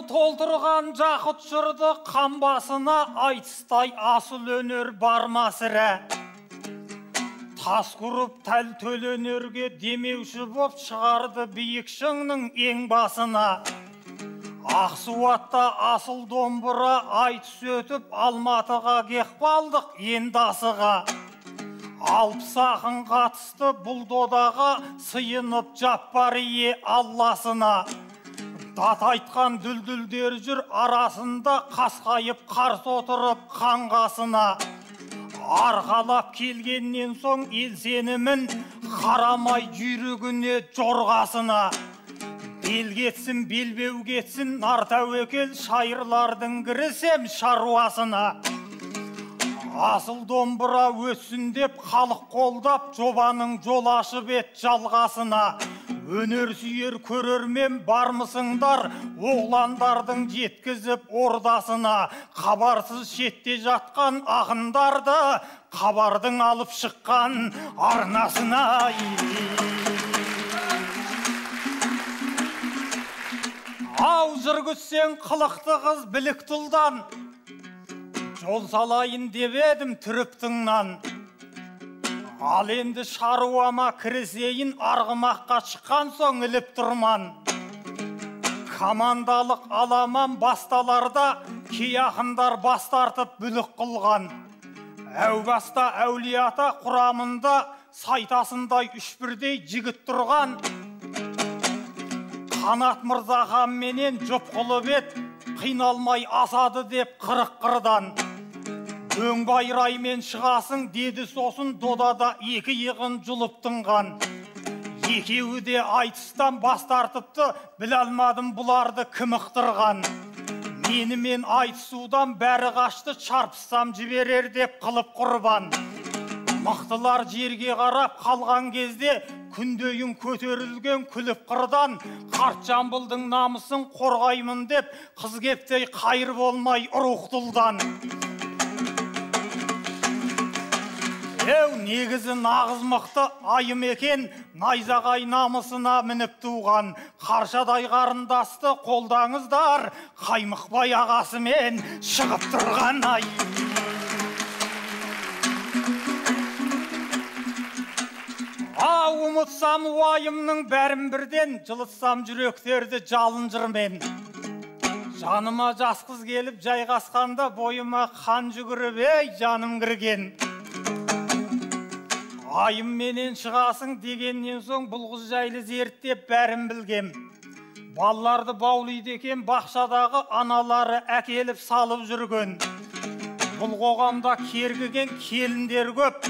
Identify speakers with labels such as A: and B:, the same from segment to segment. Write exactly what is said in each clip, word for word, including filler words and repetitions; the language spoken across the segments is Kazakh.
A: толтырған жақұт жырды қамбасына айтыстай асыл өнер бармасыра. Тас құрып тәл төленерге демеуші боп шығарды биік шыңның ең басына. Ақсуатта асыл домбыра айтыс өтіп Алматыға кеқпалдық енді асыға. Алпыс ақын қатысты бұл додаға сыйынып Жаппарие Алласына. Дат айтқан дүлдүлдер жүр арасында қасқайып қарсы отырып қанғасына. Арқалап келгеннен соң ел сенімін қарамай жүйрігіне жорғасына. Бел кетсін, белбеу кетсін, нар тәуекел шайырлардың кірісем шаруасына. Асыл домбыра өссін деп халық қолдап жобаның жол ашып ет жалғасына. Өнер сүйер көрермен бармысыңдар, оғландардың жеткізіп ордасына. Хабарсыз шетте жатқан ақындарды хабардың алып шыққан арнасына. Ау жүргізсең қылықты қыз білік тұлдан, жол салайын деп едім түріптіңнан. Ал енді шаруама кірісейін, арғымаққа шыққан соң іліп тұрман. Командалық аламан басталарда кей ақындар бас тартып бүлік қылған. Әу баста әулиата құрамында сайтасындай үш бірдей жігіт тұрған. Қанат Мырзахан менен Жопқұлы бет қиналмай асады деп қырық қырдан. Өңбай раймен шығасың деді, сосын додада екі иығын жұлып тынған. Екеуі де айтыстан бас тартыпты, біле алмадым бұларды кім ықтырған. Менімен айтысудан бәрі қашты, чарпыссам жіберер деп қылып құрбан. Мықтылар жерге қарап қалған кезде күндейін көтерілген күліп қырдан. Қарт Жамбылдың намысын қорғаймын деп қыз кептей қайыр болмай ұрықтылдан. Еу, негізі нағыз мықты айым екен, найзағай намысына мініп туған. Қаршадай қарындасты қолдаңыздар, Қаймықбай ағасымен шығып тұрған ай. Ау, ұмытсам уайымның бәрін бірден, жылытсам жүректерді жалын жырмен. Жаныма жас қыз келіп жайғасқанда бойыма қан жүгіріп, ей, жаным кірген. Айым менен шығасың дегеннен соң бұл қыз жайлы зерттеп бәрін білгем. Балаларды баулайды екен бақшадағы аналары әкеліп салып жүрген. Бұл қоғамда кергіген келіндер көп.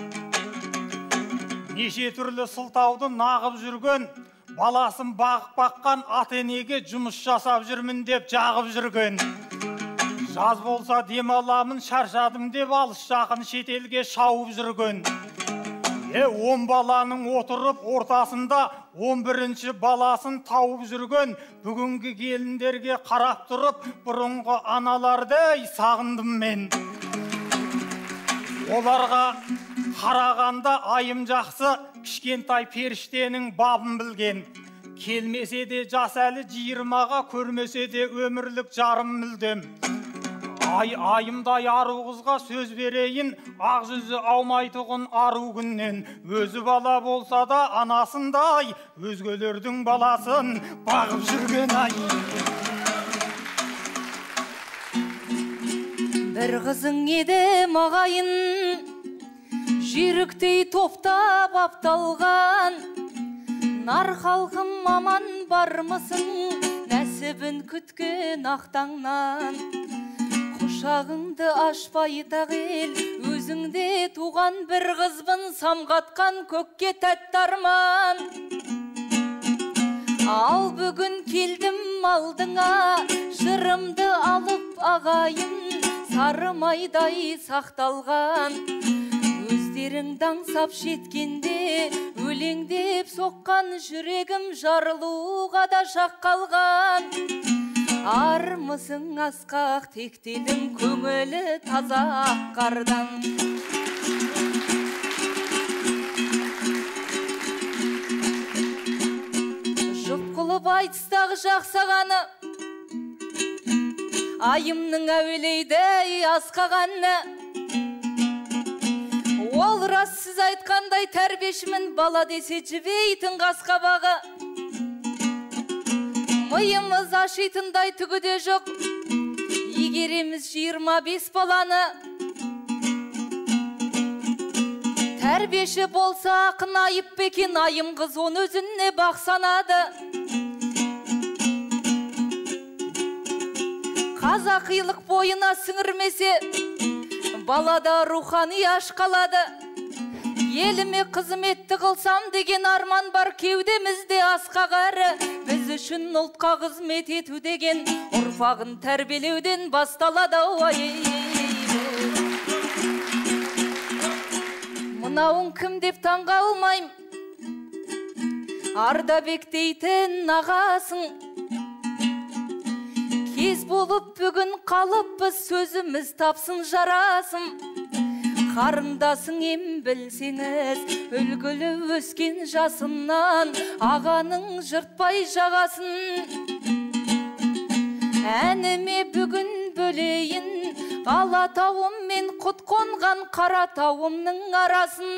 A: Неше түрлі сылтауды нағып жүрген. Баласын бағып баққан ата-енеге жұмыс жасап жүрмін деп жағып жүрген. Жаз болса демаламын, шаршадым деп алыс жақын шетелге шауып жүрген. Е, он баланың отырып ортасында он бірінші баласын тауып жүрген. Бүгінгі келіндерге қарап тұрып, бұрынғы аналардай сағындым мен. Оларға қарағанда айым жақсы, кішкентай періштенің бабын білген. Келмесе де жас әлі жиырмаға, көрмесе де өмірлік жарым мүлдем. Ай, айымдай ару қызға сөз берейін, ақ жүзі аумайтұғын ару күннен. Өзі бала болса да анасындай, өзгелердің баласын бағып жүрген ай.
B: Бір қызың еді мағайын, жүйріктей топтап апталған. Нар халқым аман бармысың, нәсібін күткен ақтаңнан. Құшағыңды ашпай тағел, өзіңде туған бір қызбын, самғатқан көкке тәтті арман. Ал бүгін келдім алдыңа, жырымды алып ағайын, сары майдай сақталған. Өздеріңді аңсап жеткенде, өлеңдеп соққан жүрегім жарылуға да шақ қалған. Армысың асқақ тектелдің, көңілі таза қардан. Жұп қылып айтыстағы жақсағаны, айымның әуелейдей асқағаны. Ол рас сіз айтқандай тәрбешімін, бала десе жібейтін қасқабағы. Миымыз ашитындай түгіде жоқ, егереміз жиырма бес баланы. Тәрбеші болса ақын айып бекен, айым қыз он өзіне бақсанады. Қазақилық бойына сіңірмесе, балада рухани аш қалады. Еліме қызметті қылсам деген арман бар кеудемізде асқағары. Біз үшін ұлтқа қызмет ету деген ұрпағын тәрбелеуден басталады. Мынауың кім деп таңға алмайм, Ардабек дейтін ағасың. Кез болып бүгін қалыппыз, сөзіміз тапсын жарасын. Қарындасың ем білсеңіз, үлгілі өскен жасынан, ағаның жыртпай жағасын. Әніме бүгін бөлейін, Алатауым мен құт қонған Қаратауымның арасын.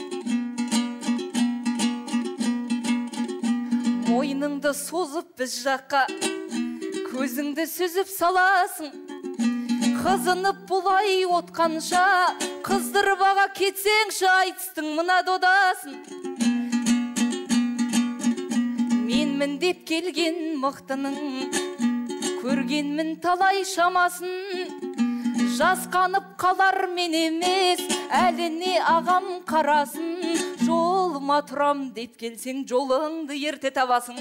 B: Мойныңды созып біз жаққа, көзіңді сүзіп саласың. Қызынып бұлай отқанша, қыздырып аға кетсеңші, айтыстың мына додасын. Менмін деп келген мықтының, көргенмін талай шамасын. Жасқанып қалар мен емес, әліне ағам қарасын. Жолыма тұрам деп келсең, жолыңды ерте табасың.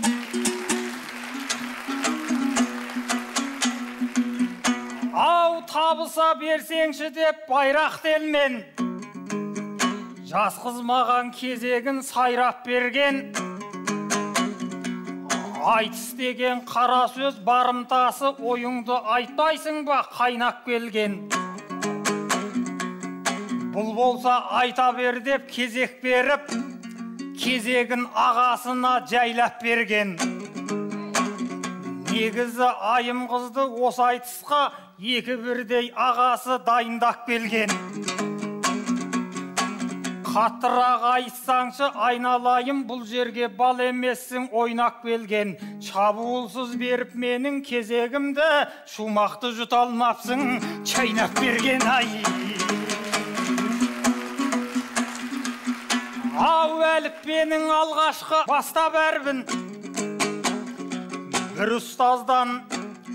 A: Ау табыса берсеңші деп байрақ телмен, жас қыз маған кезегін сайрап берген. Айтыс деген қара сөз барымтасы, ойыңды айтпайсың ба қайнап келген. Бұл болса айта бер деп кезек беріп, кезегін ағасына жайлап берген. Негізі айым қызды осы айтысқа екі бірдей ағасы дайындап келген. Қаттырақ айтсаңшы айналайым, бұл жерге бал емессің ойнақ келген. Шабуылсыз беріп менің кезегімді, шумақты жұта алмапсың чайнап берген. Ай! Ау әліппенің алғашқы бастап әрбін, бір ұстаздан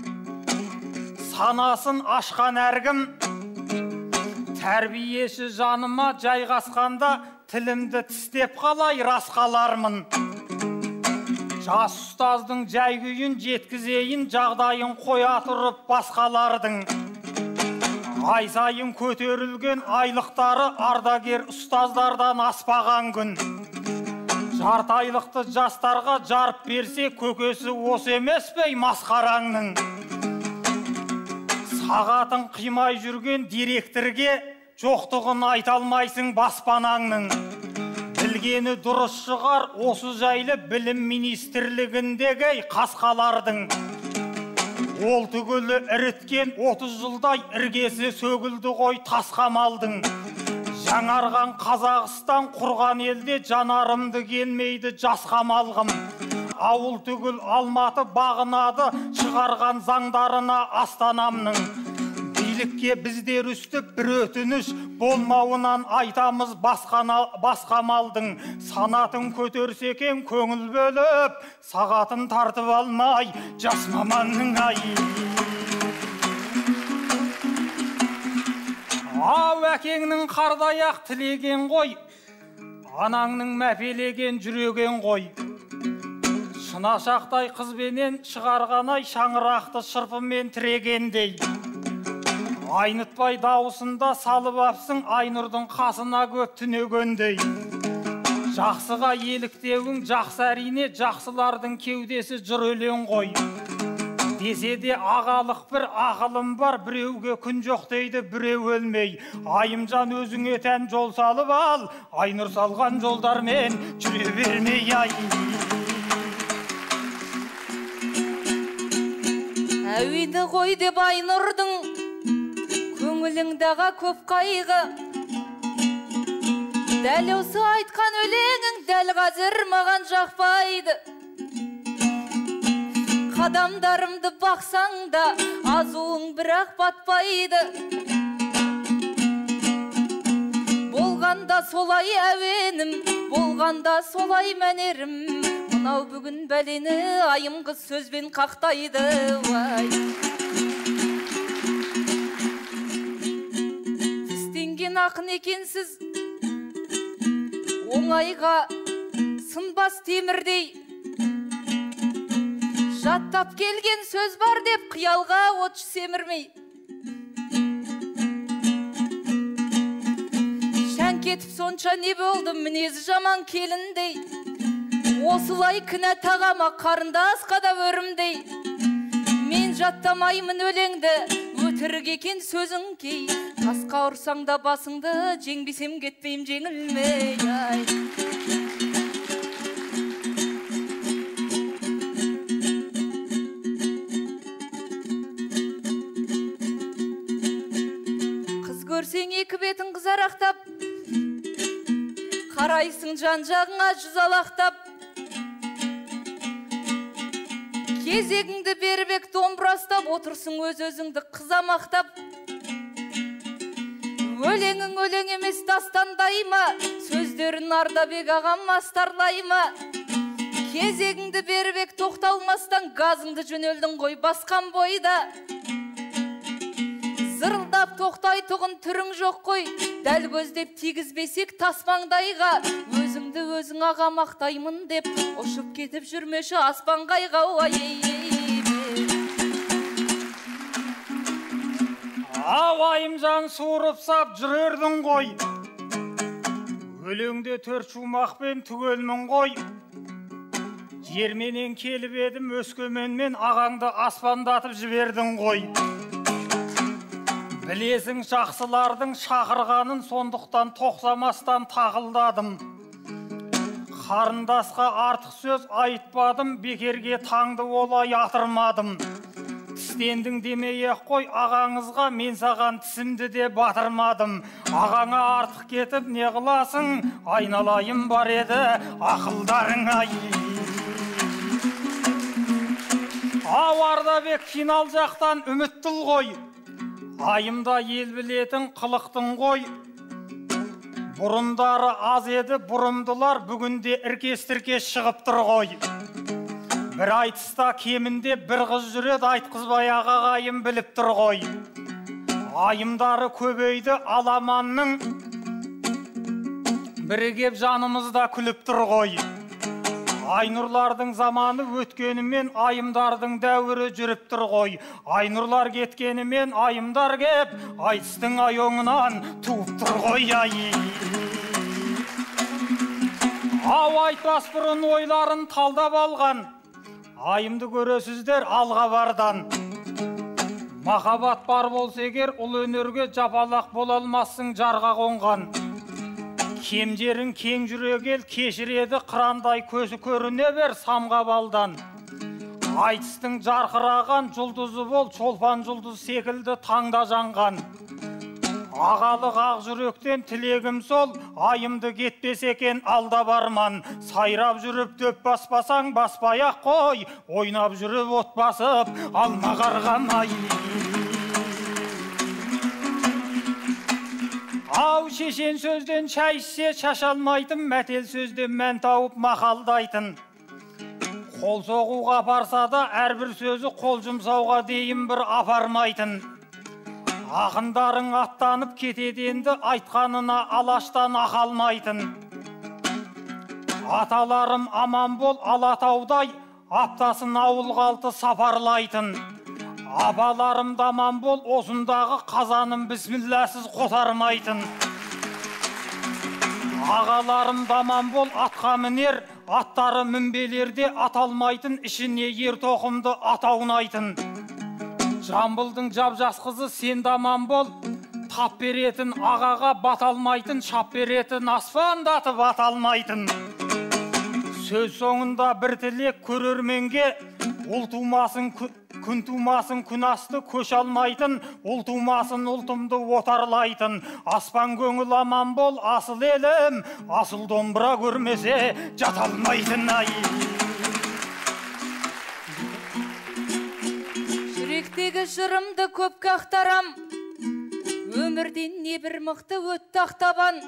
A: санасын ашқан әргім. Тәрбиеші жаныма жайғасқанда, тілімді тістеп қалай рас қалармын. Жас ұстаздың жай күйін жеткізейін, жағдайын қоя тұрып басқалардың. Ай сайын көтерілген айлықтары ардагер ұстаздардан аспаған күн. Жарты айлықты жастарға жарып берсе, көкесі осы емес пе масқараңның. Сағатын қимай жүрген директорге жоқтығын айта алмайсың баспанаңның. Білгені дұрыс шығар осы жайлы білім министрлігіндегі қасқалардың. Ол түгілі іріткен отыз жылдай іргесі сөгілді ғой тасқамалдың. Жаңарған Қазақстан құрған елде жанарымды келмейді жас қамалғым. Ауыл түгіл Алматы бағынады шығарған заңдарына астанамның. Билікке біздер үстіп бір өтініш болмауынан айтамыз басқа малдың. Санатын көтерсе екен көңіл бөліп, сағатын тартып алмай жас маманның ай. Ау әкеңнің қардаяқ тілеген ғой, анаңның мәпелеген жүреген ғой. Шынашақтай қызбенен шығарғанай шаңырақты шырпымен тірегендей. Айнытпай дауысында салып апсың Айнұрдың қасына көп түнегендей. Жақсыға еліктеуің жақсы әрине, жақсылардың кеудесі жыр өлең ғой. Десе де ағалық бір ақылым бар, біреуге күн жоқ дейді, біреу өлмей. Айымжан өзіңе тән жол салып ал, Айнұр салған жолдармен жүре бермей ай.
B: әуені ғой деп Айнұрдың көңіліңдағы көп қайғы. Дәл осы айтқан өлеңің дәл қазір маған жақпайды. Қадамдарымды бақсаң да азуың бірақ батпайды. Болғанда солай әуенім, болғанда солай мәнерім. Мынау бүгін бәлені айым қыз сөзбен қақтайды. Тістенген ақын екенсіз, оңайға сынбас темірдей. Жаттап келген сөз бар деп қиялға от семірмей. Шән кетіп сонша не болды мінезі жаман келіндей. Осылай кінә тағама қарындасқа да өрімдей. Мен жаттамаймын өлеңді, өтірік екен сөзің кей. Тасқа ұрсаң да басыңды, жеңбесем кетпейм жеңілмей. Қыз көрсең екі бетін қызарақтап, қарайсың жан-жағыңа жүзалақтап. Кезегіңді бербек домбырастап, отырсың өз-өзіңді қызамақтап. Өлеңің өлең емес дастандай ма, сөздерін Ардабек ағам астарлай ма. Кезегіңді бербек тоқталмастан, газыңды жөнелдің ғой басқан бойда. Зырылдап тоқтай тұғын түрің жоқ қой, дәл көздеп тигізбесек тасмаңдайға. Өзіңді өзің аға мақтаймын деп, ұшып кетіп жүрмеші аспанғайға.
A: Ауайым жан суырып сап жүрердің ғой, өлеңде төрт шумақпен түгелмін ғой. Жерменен келіп едім Өскеменмен, ағаңды аспандатып жібердің ғой. Білесің жақсылардың шақырғанын, сондықтан тоқсамастан тағылдадым. Қарындасқа артық сөз айтпадым, бекерге таңды олай атырмадым. Тістендің демей-ақ қой ағаңызға, мен саған тісімді де батырмадым. Ағаңа артық кетіп не қыласың, айналайым бар еді ақылдарың ай. Ау Ардабек финал жақтан үміттіл ғой, айымда ел білетін қылықтың ғой. Бұрындары аз еді бұрымдылар, бүгінде іркес-тіркес шығып тұр ғой. Бір айтыста кемінде бір қыз жүреді, айтқызбай ағағайым біліп тұр ғой. Айымдары көбейді аламанның, бірігеп жанымызда күліп тұр ғой. Айнұрлардың заманы өткенімен айымдардың дәуірі жүріп тұр ғой. Айнұрлар кеткенімен айымдар кеп, айтыстың айоңынан туып тұр ғой. Ау айтпас бұрын ойларын талдап алған, айымды көресіздер алға бардан. Махаббат бар болса егер, ұл өнерге жапалақ бола алмассың жарға қонған. Кемдерін кең жүрегел кешіреді, қырандай көзі көріне бер самға балдан. Айтыстың жарқыраған жұлдызы бол, шолпан жұлдыз секілді таңда жанған. Ағалық ақ жүректен тілегім сол, айымды кетпес екен алда барман. Сайрап жүріп дөп баспасаң баспай-ақ қой, ойнап жүріп от басып алма қарғамай. Ау шешен сөзден шай ішсе шашалмайтын, мәтел сөзден мән тауып мақалдайтын. Қол соғуға барса да әрбір сөзі қол жұмсауға дейін бір апармайтын. Ақындарың аттанып кетеденді, айтқанына алаштан ақалмайтын. Аталарым аман бол Алатаудай, аптасын ауыл қалты сапарлайтын. Абаларым даман бол, осындағы қазаным бісмілләсіз қотармайтын. Ағаларым даман бол, атқа мінер, аттары мінбелерде аталмайтын, ішіне ер тоқымды атаунайтын. Жамбылдың жап-жас қызы сен даман бол, тап беретін ағаға баталмайтын, шап беретін аспандатып аталмайтын. Сөз соңында бір тілек көрерменге, ұл тумасын күн тумасын күн асты көш алмайтын, ұл тумасын ұлтымды отарлайтын. Аспан көңіл аман бол, асыл елім, асыл домбыра көрмесе жата алмайтын ай.
B: Жүректегі жырымды көпке ақтарам, өмірден не бір мықты өтті ақтабан.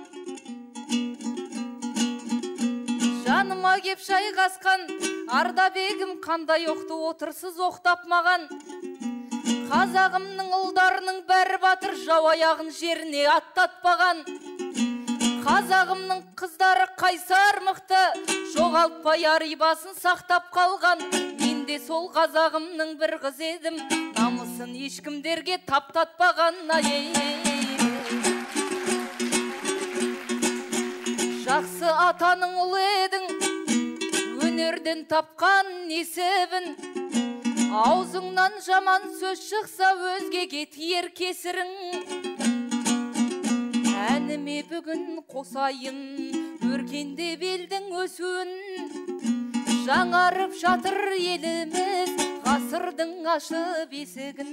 B: Жаныма кеп шайғасқан Ардабегім қандай оқты отырсыз оқтап маған. Қазағымның ұлдарының бәрі батыр, жау аяғын жеріне аттатпаған. Қазағымның қыздары қайсар мықты, жоғалтпай арибасын сақтап қалған. Мен де сол қазағымның бір қыз едім, намысын ешкімдерге таптатпаған. Жақсы атаның ұлы едің, өнерден тапқан несібін. Аузыңнан жаман сөз шықса өзгеге тиер кесірің. Әніме бүгін қосайын, өркендеп елдің өсуін. Жаңарып жатыр еліміз, ғасырдың ашып есігін.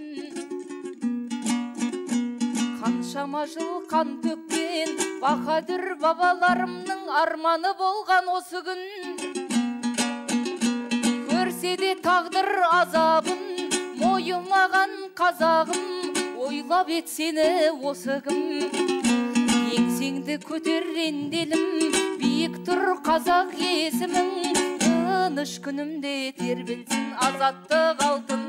B: Қаншама жыл қан төккен баһадүр бабаларымның арманы болған осы күн. Көрсе де тағдыр азабын, мойымаған қазағым, ойлап ет сені осы кім. Еңсеңді көтер енделім, биік тұр қазақ есімің. Тыныш күнімде тербелсін азаттық алтын.